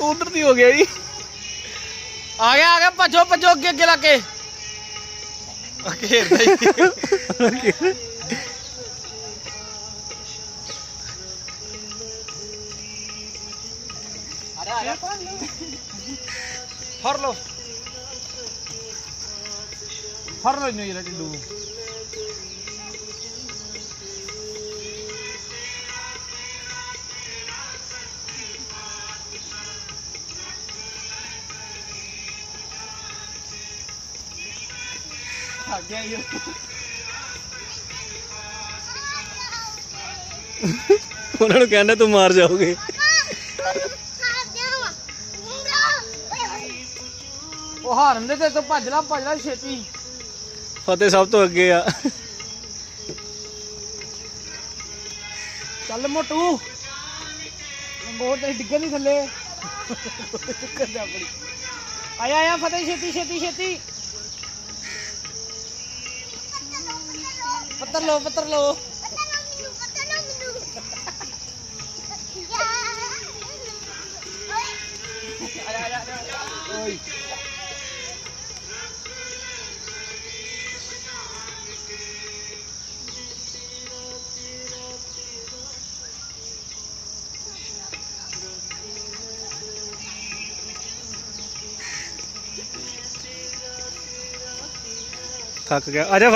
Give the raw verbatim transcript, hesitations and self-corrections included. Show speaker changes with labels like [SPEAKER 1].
[SPEAKER 1] उधर दी हो गया जी। आ गया आ गया, भजो भजो अगे अगे लाके फर लो फर लो इन्हें जरा टिड्डू उन्होंने कहना तुम मार जाओगे। वो हारन दे तो भज ला भज ला छेती। फतेह सब तो अगे आ। चल मोटू बहुत डिगे नहीं थले। आया आया फतेह छेती छेती छेती। पत्थर लो पत्थर लो। थक गया आजा।